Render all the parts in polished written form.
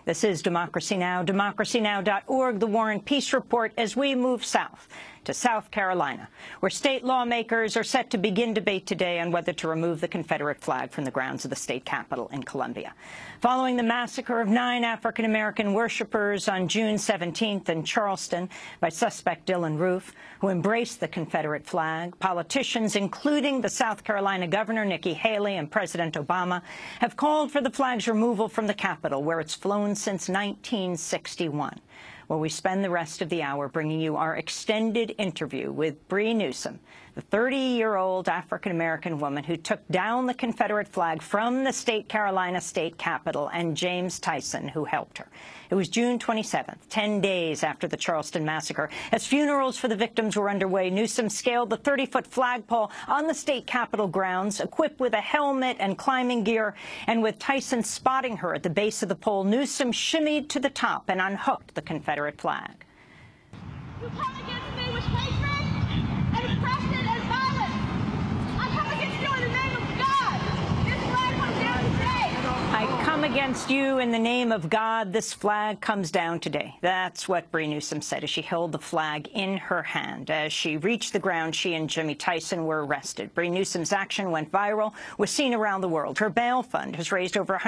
This is Democracy Now!, democracynow.org, the War and Peace Report, as we move south to South Carolina, where state lawmakers are set to begin debate today on whether to remove the Confederate flag from the grounds of the state capitol in Columbia. Following the massacre of 9 African-American worshipers on June 17th in Charleston by suspect Dylann Roof, who embraced the Confederate flag, politicians, including the South Carolina Governor Nikki Haley and President Obama, have called for the flag's removal from the Capitol, where it's flown since 1961. Well, we spend the rest of the hour bringing you our extended interview with Bree Newsom, the 30-year-old African-American woman who took down the Confederate flag from the Carolina state capitol, and James Tyson, who helped her. It was June 27th, 10 days after the Charleston massacre. As funerals for the victims were underway, Newsom scaled the 30-foot flagpole on the state capitol grounds, equipped with a helmet and climbing gear. And with Tyson spotting her at the base of the pole, Newsom shimmied to the top and unhooked the Confederate flag. You come against me with hatred and oppression and violence. I come against you in the name of God. This flag comes down today. I come against you in the name of God. This flag comes down today. That's what Bree Newsom said as she held the flag in her hand. As she reached the ground, she and Jimmy Tyson were arrested. Bree Newsom's action went viral, was seen around the world. Her bail fund has raised over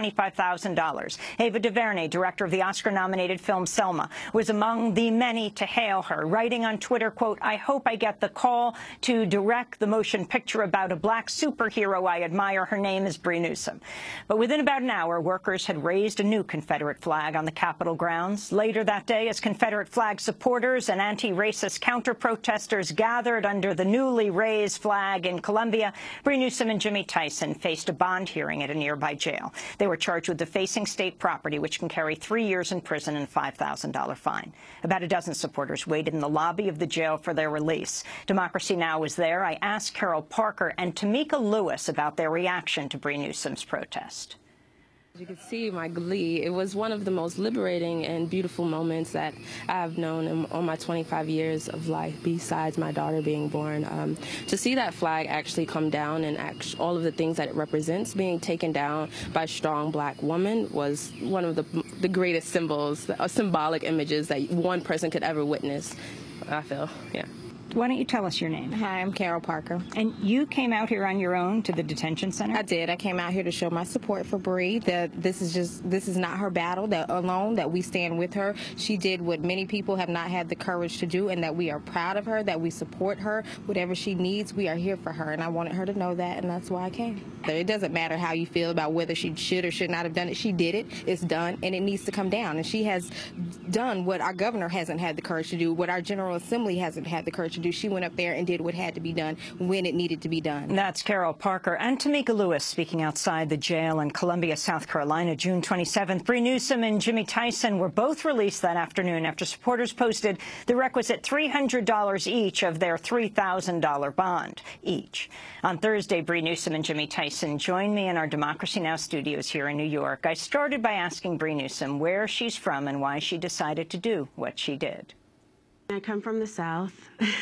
$125,000. Ava DuVernay, director of the Oscar-nominated film Selma, was among the many to hail her, writing on Twitter, quote, "I hope I get the call to direct the motion picture about a black superhero I admire. Her name is Bree Newsom." But within about an hour, workers had raised a new Confederate flag on the Capitol grounds. Later that day, as Confederate flag supporters and anti-racist counter-protesters gathered under the newly raised flag in Columbia, Bree Newsom and Jimmy Tyson faced a bond hearing at a nearby jail. They were charged with defacing state property, which can carry 3 years in prison and a $5,000 fine. About a dozen supporters waited in the lobby of the jail for their release. Democracy Now! Was there. I asked Carol Parker and Tamika Lewis about their reaction to Bree Newsom's protest. You could see my glee. It was one of the most liberating and beautiful moments that I've known in all my 25 years of life, besides my daughter being born. To see that flag actually come down and all of the things that it represents being taken down by a strong black woman was one of the greatest symbols, symbolic images that one person could ever witness, I feel, yeah. Why don't you tell us your name? Hi, I'm Carol Parker. And you came out here on your own to the detention center? I did. I came out here to show my support for Bree, that this is not her battle, that alone, that we stand with her. She did what many people have not had the courage to do, and that we are proud of her, that we support her. Whatever she needs, we are here for her, and I wanted her to know that, and that's why I came. It doesn't matter how you feel about whether she should or should not have done it. She did it. It's done, and it needs to come down. And she has done what our governor hasn't had the courage to do, what our General Assembly hasn't had the courage to do. She went up there and did what had to be done when it needed to be done. That's Carol Parker and Tamika Lewis speaking outside the jail in Columbia, South Carolina, June 27th. Bree Newsom and Jimmy Tyson were both released that afternoon after supporters posted the requisite $300 each of their $3,000 bond each. On Thursday, Bree Newsom and Jimmy Tyson joined me in our Democracy Now! Studios here in New York. I started by asking Bree Newsom where she's from and why she decided to do what she did. I come from the South.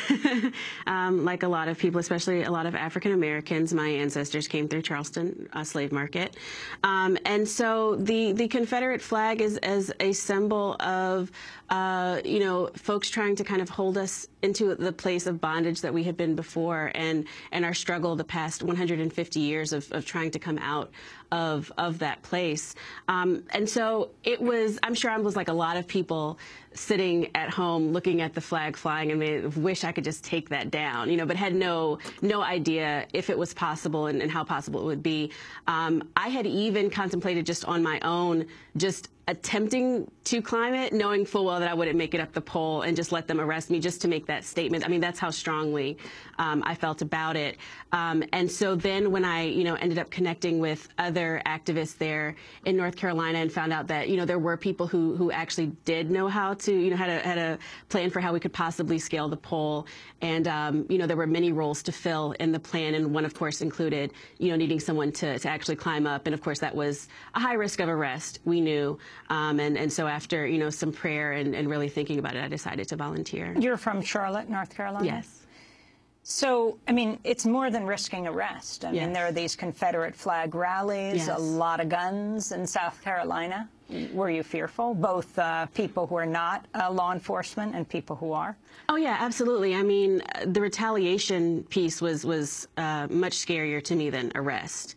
Like a lot of people, especially a lot of African Americans, my ancestors came through Charleston slave market. And so the Confederate flag is as a symbol of, you know, folks trying to kind of hold us into the place of bondage that we had been before, and our struggle the past 150 years of trying to come out of that place. And so it was, I'm sure I was like a lot of people sitting at home looking at the flag flying. I mean, wish I could just take that down, you know, but had no idea if it was possible and how possible it would be. I had even contemplated just on my own, just attempting to climb it, knowing full well that I wouldn't make it up the pole, and just let them arrest me just to make that statement. I mean, that's how strongly I felt about it. And so then when I, you know, ended up connecting with other activists there in North Carolina and found out that, you know, there were people who actually did know how to, you know, had a plan for how we could possibly scale the pole. And, you know, there were many roles to fill in the plan. And one, of course, included, you know, needing someone to actually climb up. And, of course, that was a high risk of arrest, we knew. And so after, you know, some prayer and really thinking about it, I decided to volunteer. You're from Charlotte, North Carolina? Yes. So, I mean, it's more than risking arrest. I mean, Yes. there are these Confederate flag rallies, Yes. a lot of guns in South Carolina. Were you fearful, both people who are not law enforcement and people who are? Oh yeah, absolutely. I mean, the retaliation piece was much scarier to me than arrest.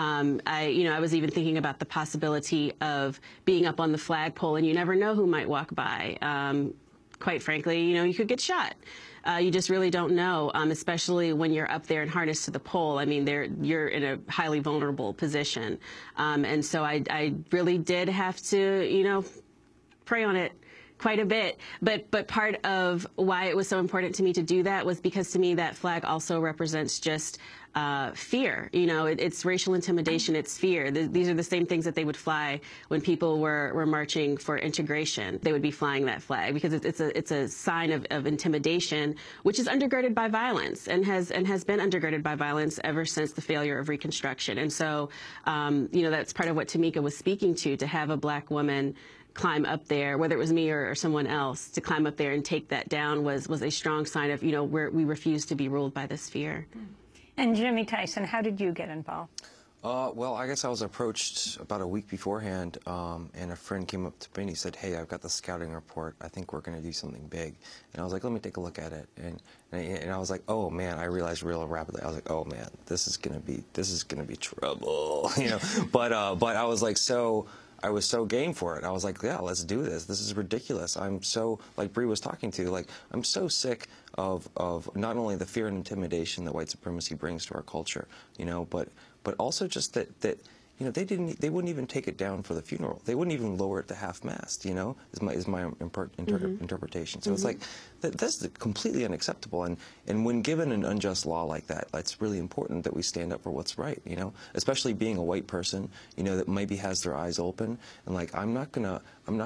I was even thinking about the possibility of being up on the flagpole, and you never know who might walk by. Quite frankly, you could get shot. You just really don't know, especially when you're up there and harnessed to the pole. I mean, you're in a highly vulnerable position. And so I really did have to, pray on it quite a bit. But part of why it was so important to me to do that was because to me that flag also represents just fear. It's racial intimidation, it's fear. These are the same things that they would fly when people were marching for integration. They would be flying that flag because it's a sign of intimidation, which is undergirded by violence and has been undergirded by violence ever since the failure of Reconstruction. And so, that's part of what Tamika was speaking to have a black woman climb up there, whether it was me or someone else, to climb up there and take that down was a strong sign of, we refuse to be ruled by this fear. And Jimmy Tyson, how did you get involved? Well, I guess I was approached about a week beforehand, and a friend came up to me and he said, "Hey, I've got the scouting report. I think we're going to do something big." And I was like, "Let me take a look at it." And I was like, "Oh man!" I realized real rapidly. I was like, "Oh man, this is gonna be trouble," But I was like, I was so game for it. I was like, yeah, let's do this. This is ridiculous. I'm so, like Bree was talking to, like, I'm so sick of not only the fear and intimidation that white supremacy brings to our culture, but also just that they wouldn't even take it down for the funeral. They wouldn't even lower it to half-mast, is my interpretation. So it's like, that's completely unacceptable. And when given an unjust law like that, it's really important that we stand up for what's right, especially being a white person, that maybe has their eyes open. And like, I'm going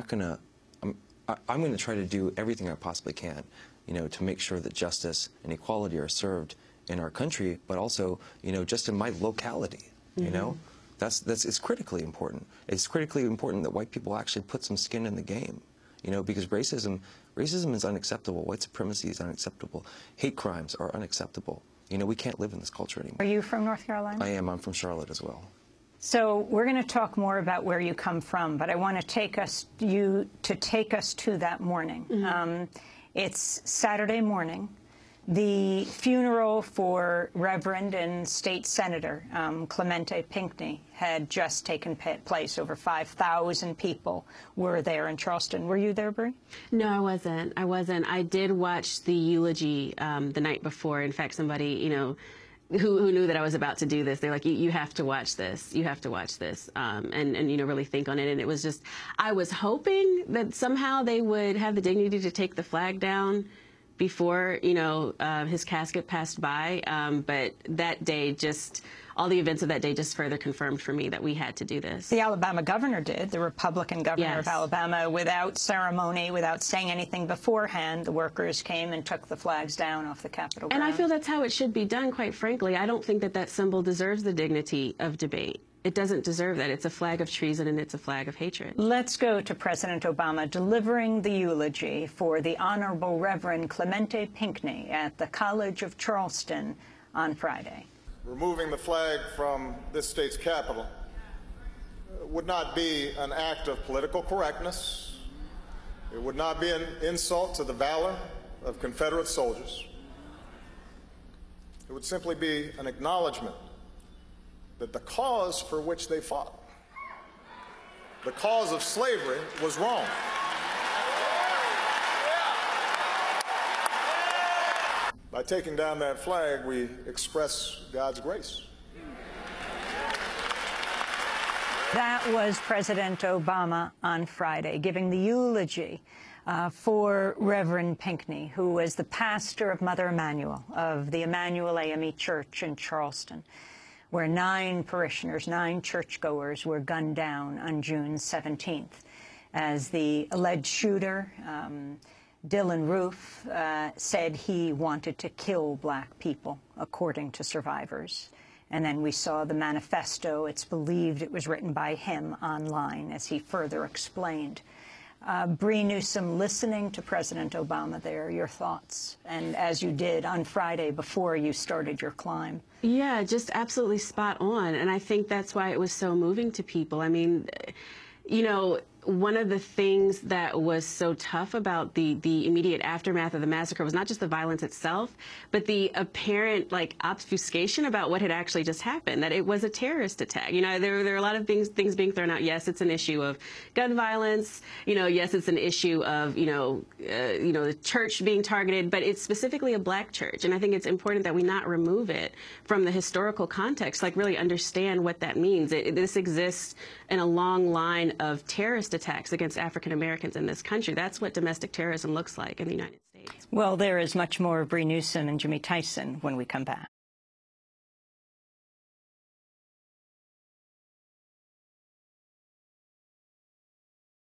to try to do everything I possibly can, to make sure that justice and equality are served in our country, but also, just in my locality, It's critically important. It's critically important that white people actually put some skin in the game, because racism is unacceptable. White supremacy is unacceptable. Hate crimes are unacceptable. We can't live in this culture anymore. Are you from North Carolina? I am. I'm from Charlotte as well. So we're going to talk more about where you come from, but I want to take us to that morning. It's Saturday morning. The funeral for Reverend and State Senator Clemente Pinckney had just taken place. Over 5,000 people were there in Charleston. Were you there, Bree? No, I wasn't. I did watch the eulogy the night before. In fact, somebody, who knew that I was about to do this, they're like, you have to watch this. You have to watch this, and really think on it. And it was just, I was hoping that somehow they would have the dignity to take the flag down before, his casket passed by. But that day all the events of that day just further confirmed for me that we had to do this. The Alabama governor did, the Republican governor Yes. of Alabama, without ceremony, without saying anything beforehand. The workers came and took the flags down off the Capitol grounds. And I feel that's how it should be done, quite frankly. I don't think that symbol deserves the dignity of debate. It doesn't deserve that. It's a flag of treason and it's a flag of hatred. Let's go to President Obama delivering the eulogy for the Honorable Reverend Clemente Pinckney at the College of Charleston on Friday. Removing the flag from this state's capital would not be an act of political correctness. It would not be an insult to the valor of Confederate soldiers. It would simply be an acknowledgement that the cause for which they fought, the cause of slavery, was wrong. By taking down that flag, we express God's grace. That was President Obama on Friday, giving the eulogy for Reverend Pinckney, who was the pastor of Mother Emanuel of the Emanuel AME Church in Charleston, where 9 parishioners, 9 churchgoers were gunned down on June 17th. As the alleged shooter, Dylan Roof, said he wanted to kill black people, according to survivors. And then we saw the manifesto. It's believed it was written by him online, as he further explained. Bree Newsom listening to President Obama there, your thoughts, and as you did on Friday before you started your climb. Yeah, just absolutely spot on. And I think that's why it was so moving to people. I mean, you know, one of the things that was so tough about the immediate aftermath of the massacre was not just the violence itself, but the apparent obfuscation about what had actually just happened, that it was a terrorist attack. You know, there are a lot of things being thrown out. Yes, it's an issue of gun violence. You know, yes, it's an issue of, the church being targeted, but it's specifically a black church. And I think it's important that we not remove it from the historical context, really understand what that means. This exists in a long line of terrorist attacks against African Americans in this country. That's what domestic terrorism looks like in the United States. Well, there is much more of Bree Newsom and Jimmy Tyson when we come back.